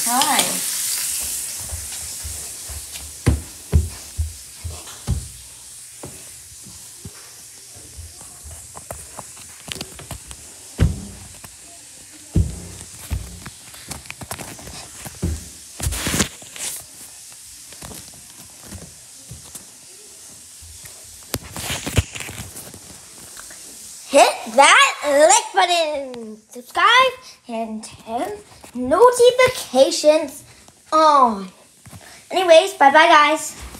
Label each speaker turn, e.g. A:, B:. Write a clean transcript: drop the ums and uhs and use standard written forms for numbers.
A: Hi. Hit that like button, subscribe, and turn notifications on. Anyways, bye-bye, guys.